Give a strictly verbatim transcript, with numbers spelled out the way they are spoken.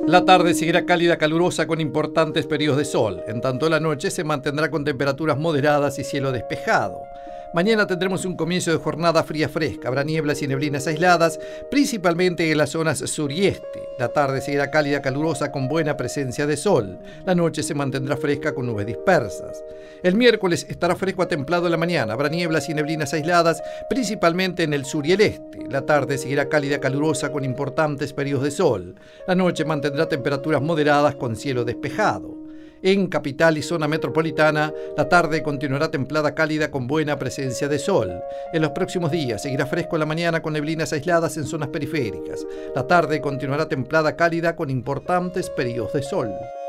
La tarde seguirá cálida calurosa con importantes periodos de sol. En tanto la noche se mantendrá con temperaturas moderadas y cielo despejado. Mañana tendremos un comienzo de jornada fría fresca. Habrá nieblas y neblinas aisladas, principalmente en las zonas sur y este. La tarde seguirá cálida calurosa con buena presencia de sol. La noche se mantendrá fresca con nubes dispersas. El miércoles estará fresco a templado en la mañana. Habrá nieblas y neblinas aisladas, principalmente en el sur y el este. La tarde seguirá cálida calurosa con importantes periodos de sol. La noche mantendrá temperaturas moderadas con cielo despejado. En capital y zona metropolitana, la tarde continuará templada cálida con buena presencia de sol. En los próximos días seguirá fresco en la mañana con neblinas aisladas en zonas periféricas. La tarde continuará templada cálida con importantes periodos de sol.